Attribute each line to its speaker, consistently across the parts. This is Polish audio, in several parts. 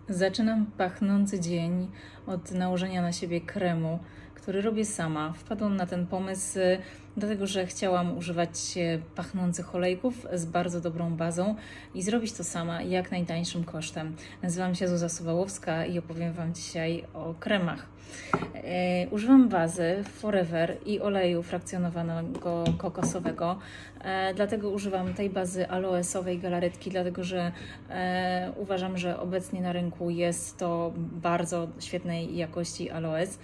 Speaker 1: Zaczynam pachnący dzień od nałożenia na siebie kremu, który robię sama. Wpadłam na ten pomysł dlatego, że chciałam używać pachnących olejków z bardzo dobrą bazą i zrobić to sama jak najtańszym kosztem. Nazywam się Zuza Suwałowska i opowiem Wam dzisiaj o kremach. Używam bazy Forever i oleju frakcjonowanego kokosowego, dlatego używam tej bazy aloesowej galaretki, dlatego że uważam, że obecnie na rynku jest to bardzo świetnej jakości aloes.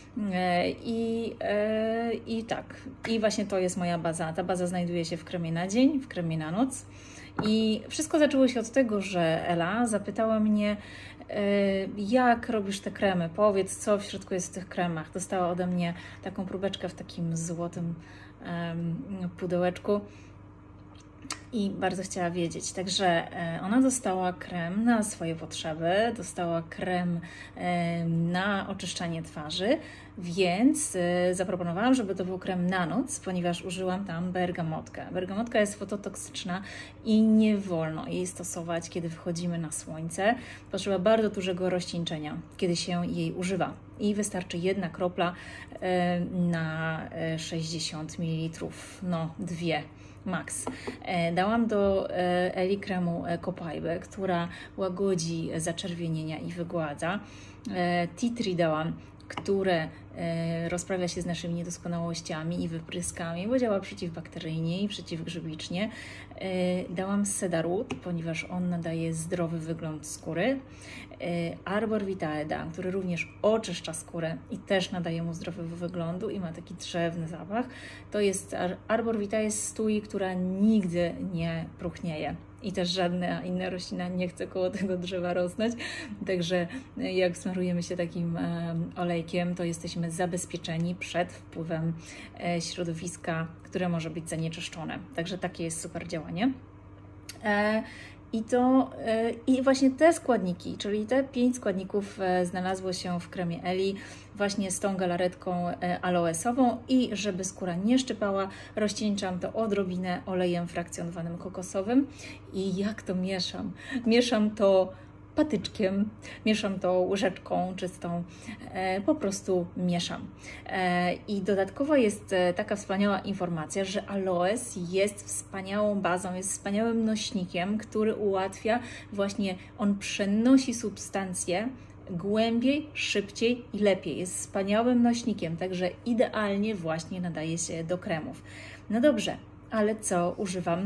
Speaker 1: I właśnie to jest moja baza. Ta baza znajduje się w kremie na dzień, w kremie na noc. I wszystko zaczęło się od tego, że Ela zapytała mnie, jak robisz te kremy, powiedz, co w środku jest w tych kremach. Dostała ode mnie taką próbeczkę w takim złotym pudełeczku i bardzo chciała wiedzieć. Także ona dostała krem na swoje potrzeby, dostała krem na oczyszczanie twarzy, więc zaproponowałam, żeby to był krem na noc, ponieważ użyłam tam bergamotkę. Bergamotka jest fototoksyczna i nie wolno jej stosować, kiedy wychodzimy na słońce. Potrzeba bardzo dużego rozcieńczenia, kiedy się jej używa. I wystarczy jedna kropla na 60 ml, no 2 max. Dałam do Eli kremu Copaiba, która łagodzi zaczerwienienia i wygładza. Tea Tree dałam, które rozprawia się z naszymi niedoskonałościami i wypryskami, bo działa przeciwbakteryjnie i przeciwgrzybicznie. Dałam Cedarwood, ponieważ on nadaje zdrowy wygląd skóry. Arbor Vitae dałam, który również oczyszcza skórę i też nadaje mu zdrowego wyglądu i ma taki drzewny zapach. To jest Arbor Vitae z stui, która nigdy nie próchnieje. I też żadna inna roślina nie chce koło tego drzewa rosnąć. Także jak smarujemy się takim olejkiem, to jesteśmy zabezpieczeni przed wpływem środowiska, które może być zanieczyszczone. Także takie jest super działanie. I właśnie te składniki, czyli te 5 składników znalazło się w kremie Eli właśnie z tą galaretką aloesową i żeby skóra nie szczypała, rozcieńczam to odrobinę olejem frakcjonowanym kokosowym. I jak to mieszam? Mieszam to patyczkiem, mieszam to łyżeczką czystą, po prostu mieszam. I dodatkowo jest taka wspaniała informacja, że aloes jest wspaniałą bazą, jest wspaniałym nośnikiem, który ułatwia właśnie, on przenosi substancje głębiej, szybciej i lepiej. Jest wspaniałym nośnikiem, także idealnie właśnie nadaje się do kremów. No dobrze, ale co używam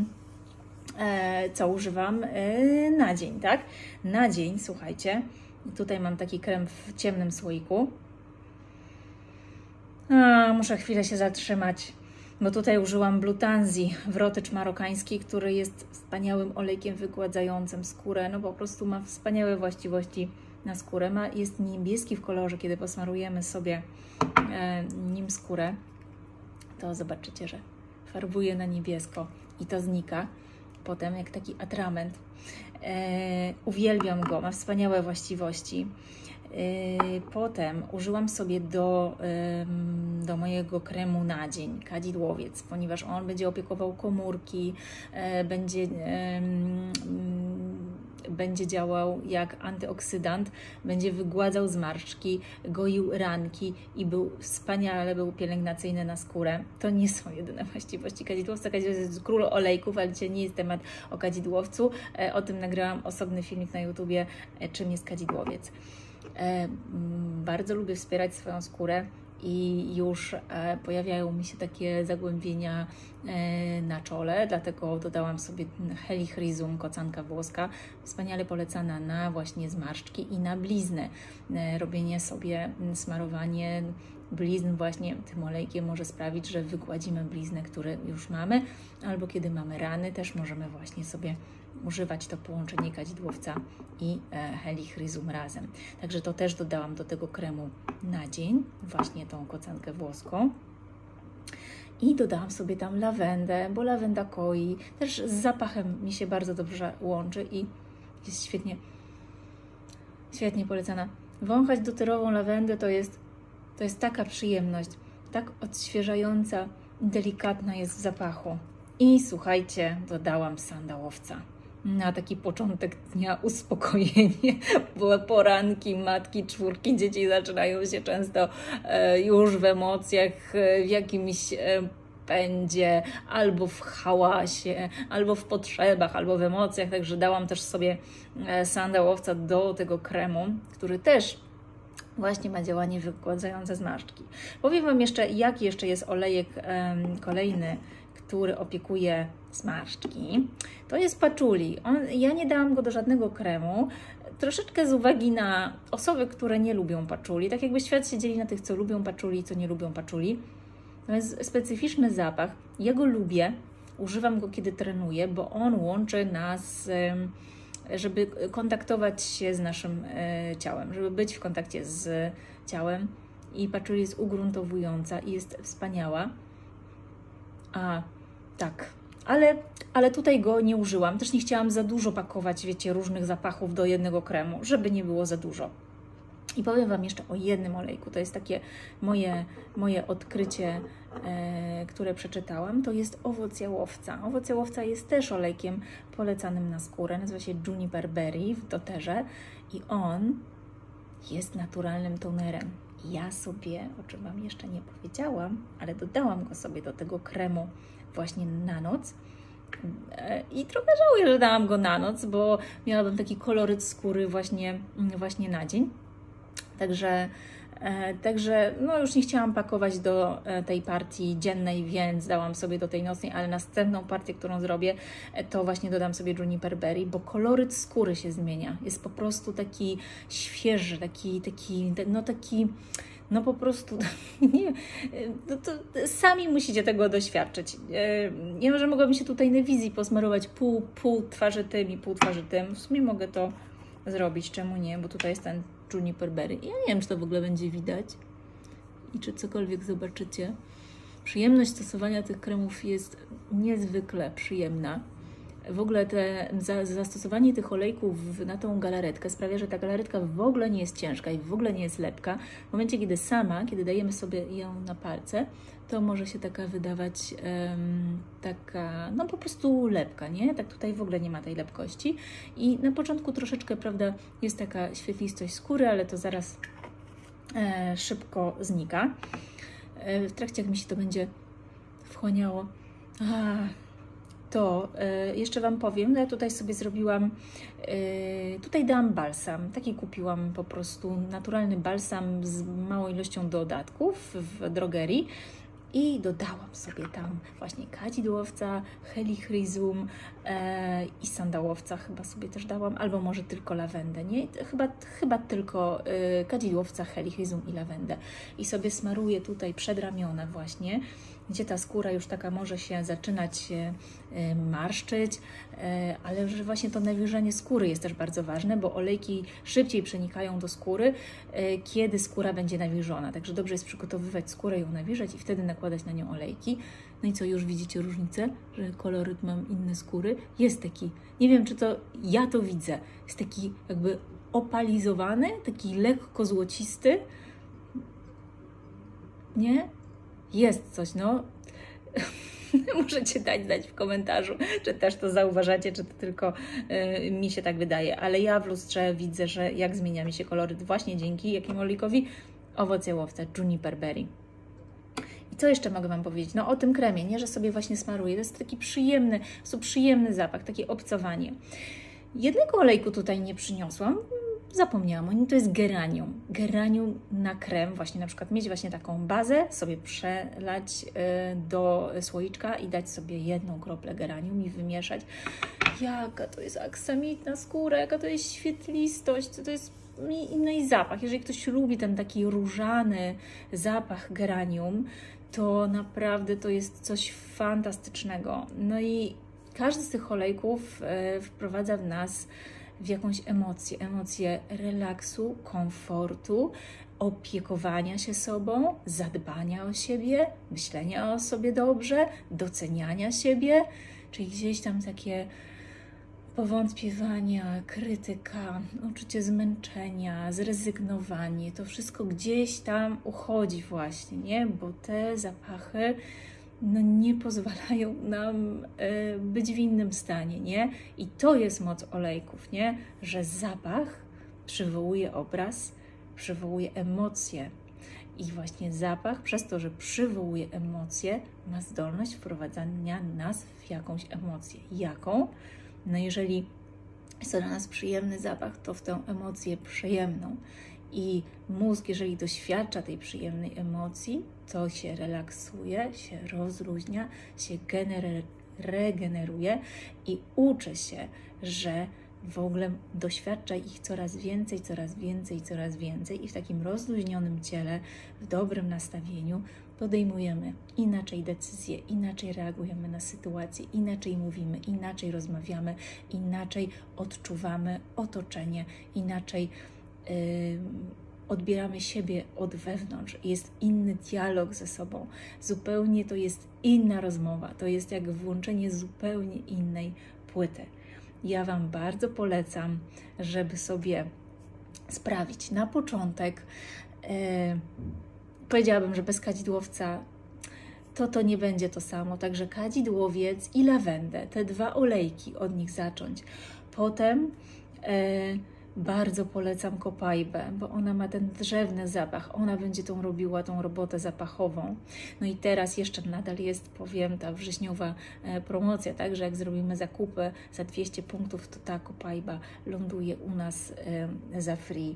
Speaker 1: na dzień, tak? Na dzień, słuchajcie, tutaj mam taki krem w ciemnym słoiku. Muszę chwilę się zatrzymać, bo tutaj użyłam Blutanzi, wrotycz marokański, który jest wspaniałym olejkiem wygładzającym skórę, no po prostu ma wspaniałe właściwości na skórę. Jest niebieski w kolorze, kiedy posmarujemy sobie nim skórę, to zobaczycie, że farbuje na niebiesko i to znika potem jak taki atrament. Uwielbiam go, ma wspaniałe właściwości. Potem użyłam sobie do mojego kremu na dzień kadzidłowiec, ponieważ on będzie opiekował komórki, będzie działał jak antyoksydant, będzie wygładzał zmarszczki, goił ranki i był pielęgnacyjny na skórę. To nie są jedyne właściwości kadzidłowca. Kadzidłowiec jest król olejków, ale dzisiaj nie jest temat o kadzidłowcu. O tym nagrałam osobny filmik na YouTubie, czym jest kadzidłowiec. Bardzo lubię wspierać swoją skórę i już pojawiają mi się takie zagłębienia na czole, dlatego dodałam sobie Helichrysum, kocanka włoska, wspaniale polecana na właśnie zmarszczki i na blizny. Robienie sobie, smarowanie blizn właśnie tym olejkiem może sprawić, że wygładzimy bliznę, które już mamy, albo kiedy mamy rany, też możemy właśnie sobie używać to połączenie kadzidłowca i Helichrysum razem. Także to też dodałam do tego kremu na dzień, właśnie tą kocankę włoską. I dodałam sobie tam lawendę, bo lawenda koi, też z zapachem mi się bardzo dobrze łączy i jest świetnie polecana. Wąchać dotyrową lawendę to jest taka przyjemność, tak odświeżająca, delikatna jest w zapachu. I słuchajcie, dodałam sandałowca. na taki początek dnia uspokojenie, bo poranki matki czwórki dzieci zaczynają się często już w emocjach, w jakimś pędzie, albo w hałasie, albo w potrzebach, albo w emocjach, także dałam też sobie sandałowca do tego kremu, który też właśnie ma działanie wygładzające zmarszczki. Powiem Wam jeszcze, jaki jeszcze jest olejek kolejny, który opiekuje zmarszczki. To jest patchouli. Ja nie dałam go do żadnego kremu, troszeczkę z uwagi na osoby, które nie lubią patchouli. Tak jakby świat się dzieli na tych, co lubią patchouli i co nie lubią patchouli. To jest specyficzny zapach. Ja go lubię, używam go, kiedy trenuję, bo on łączy nas, żeby kontaktować się z naszym ciałem, żeby być w kontakcie z ciałem. I patchouli jest ugruntowująca i jest wspaniała. Tak, ale tutaj go nie użyłam. Też nie chciałam za dużo pakować, wiecie, różnych zapachów do jednego kremu, żeby nie było za dużo. I powiem Wam jeszcze o jednym olejku. To jest takie moje odkrycie, które przeczytałam. To jest owoc jałowca. Owoc jałowca jest też olejkiem polecanym na skórę. Nazywa się Juniper Berry w doterze i on jest naturalnym tonerem. Ja sobie, o czym Wam jeszcze nie powiedziałam, ale dodałam go sobie do tego kremu właśnie na noc. I trochę żałuję, że dałam go na noc, bo miałabym taki koloryt skóry właśnie na dzień. Także no już nie chciałam pakować do tej partii dziennej, więc dałam sobie do tej nocnej, ale następną partię, którą zrobię, to właśnie dodam sobie Juniper Berry, bo koloryt skóry się zmienia. Jest po prostu taki świeży, no po prostu, nie, to sami musicie tego doświadczyć. Ja może mogłabym się tutaj na wizji posmarować pół twarzy tym i pół twarzy tym. W sumie mogę to zrobić, czemu nie, bo tutaj jest ten Juniper Berry. Ja nie wiem, czy to w ogóle będzie widać i czy cokolwiek zobaczycie. Przyjemność stosowania tych kremów jest niezwykle przyjemna. W ogóle zastosowanie tych olejków na tą galaretkę sprawia, że ta galaretka w ogóle nie jest ciężka i w ogóle nie jest lepka. W momencie, kiedy dajemy sobie ją na palce, to może się taka wydawać taka, no po prostu lepka, nie? Tak tutaj w ogóle nie ma tej lepkości. I na początku troszeczkę, prawda, jest taka świetlistość skóry, ale to zaraz szybko znika. W trakcie, jak mi się to będzie wchłaniało. To jeszcze Wam powiem, no ja tutaj sobie zrobiłam, tutaj dałam balsam, taki kupiłam po prostu naturalny balsam z małą ilością dodatków w drogerii i dodałam sobie tam właśnie kadzidłowca, helichrysum i sandałowca chyba sobie też dałam, albo może tylko lawendę, nie? Chyba tylko kadzidłowca, helichrysum i lawendę i sobie smaruję tutaj przedramiona właśnie, gdzie ta skóra już taka może się zaczynać marszczyć, ale że właśnie to nawilżenie skóry jest też bardzo ważne, bo olejki szybciej przenikają do skóry, kiedy skóra będzie nawilżona. Także dobrze jest przygotowywać skórę, ją nawilżać i wtedy nakładać na nią olejki. No i co, już widzicie różnicę, że koloryt mam inny skóry? Jest taki, nie wiem, czy to ja to widzę, jest taki jakby opalizowany, taki lekko złocisty. Nie? Jest coś, no. Możecie dać znać w komentarzu, czy też to zauważacie, czy to tylko mi się tak wydaje. Ale ja w lustrze widzę, że jak zmienia mi się koloryt właśnie dzięki jakiemu olejkowi? Owoc jałowca, Juniper Berry. I co jeszcze mogę Wam powiedzieć? No o tym kremie, nie, że sobie właśnie smaruję. To jest taki przyjemny zapach, takie obcowanie. Jednego olejku tutaj nie przyniosłam. Zapomniałam o nim, to jest geranium. Geranium na krem, właśnie na przykład mieć właśnie taką bazę, sobie przelać do słoiczka i dać sobie jedną kroplę geranium i wymieszać. Jaka to jest aksamitna skóra, jaka to jest świetlistość, to jest inny zapach. Jeżeli ktoś lubi ten taki różany zapach geranium, to naprawdę to jest coś fantastycznego. No i każdy z tych olejków wprowadza w nas w jakąś emocję relaksu, komfortu, opiekowania się sobą, zadbania o siebie, myślenia o sobie dobrze, doceniania siebie, czyli gdzieś tam takie powątpiewania, krytyka, uczucie zmęczenia, zrezygnowanie, to wszystko gdzieś tam uchodzi właśnie, nie? Bo te zapachy no nie pozwalają nam być w innym stanie, nie? I to jest moc olejków, nie? Że zapach przywołuje obraz, przywołuje emocje. I właśnie zapach, przez to, że przywołuje emocje, ma zdolność wprowadzania nas w jakąś emocję. Jaką? No jeżeli jest to dla nas przyjemny zapach, to w tę emocję przyjemną. I mózg, jeżeli doświadcza tej przyjemnej emocji, to się relaksuje, się rozluźnia, się regeneruje i uczy się, że w ogóle doświadcza ich coraz więcej, coraz więcej, coraz więcej i w takim rozluźnionym ciele, w dobrym nastawieniu podejmujemy inaczej decyzje, inaczej reagujemy na sytuacje, inaczej mówimy, inaczej rozmawiamy, inaczej odczuwamy otoczenie, inaczej odbieramy siebie od wewnątrz. Jest inny dialog ze sobą. Zupełnie to jest inna rozmowa. To jest jak włączenie zupełnie innej płyty. Ja Wam bardzo polecam, żeby sobie sprawić na początek, powiedziałabym, że bez kadzidłowca to nie będzie to samo, także kadzidłowiec i lawendę, te dwa olejki, od nich zacząć. Potem bardzo polecam kopajbę, bo ona ma ten drzewny zapach, ona będzie robiła tą robotę zapachową. No i teraz jeszcze nadal jest, powiem, ta wrześniowa promocja, także jak zrobimy zakupy za 200 punktów, to ta kopajba ląduje u nas za free.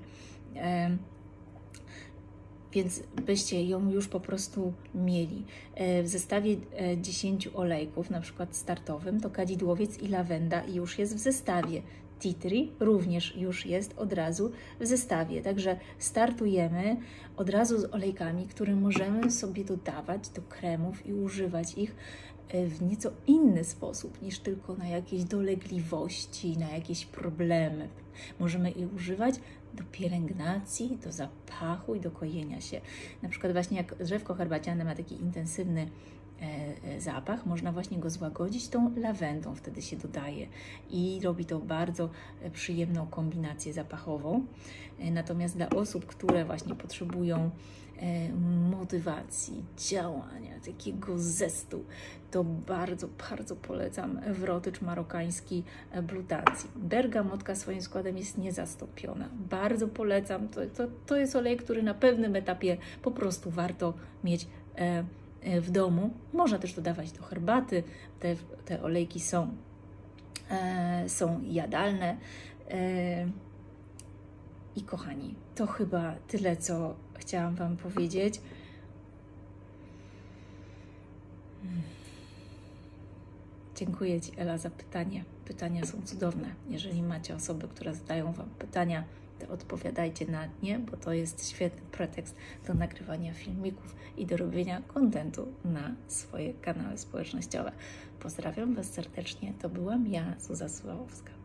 Speaker 1: Więc byście ją już po prostu mieli. W zestawie 10 olejków, na przykład startowym, to kadzidłowiec i lawenda już jest w zestawie. Tea tree również już jest od razu w zestawie. Także startujemy od razu z olejkami, które możemy sobie dodawać do kremów i używać ich w nieco inny sposób niż tylko na jakieś dolegliwości, na jakieś problemy. Możemy ich używać do pielęgnacji, do zapachu i do kojenia się. Na przykład właśnie jak drzewko herbaciane ma taki intensywny zapach, można właśnie go złagodzić tą lawendą, wtedy się dodaje i robi to bardzo przyjemną kombinację zapachową. Natomiast dla osób, które właśnie potrzebują motywacji, działania, takiego zestu, to bardzo, bardzo polecam wrotycz marokański Blutancji. Bergamotka swoim składem jest niezastąpiona. Bardzo polecam. To jest olej, który na pewnym etapie po prostu warto mieć w domu. Można też dodawać do herbaty. Te olejki są jadalne. I kochani, to chyba tyle, co chciałam Wam powiedzieć. Dziękuję Ci, Ela, za pytanie. Pytania są cudowne. Jeżeli macie osoby, które zadają Wam pytania, to odpowiadajcie na nie, bo to jest świetny pretekst do nagrywania filmików i do robienia kontentu na swoje kanały społecznościowe. Pozdrawiam Was serdecznie. To byłam ja, Zuza Sławowska.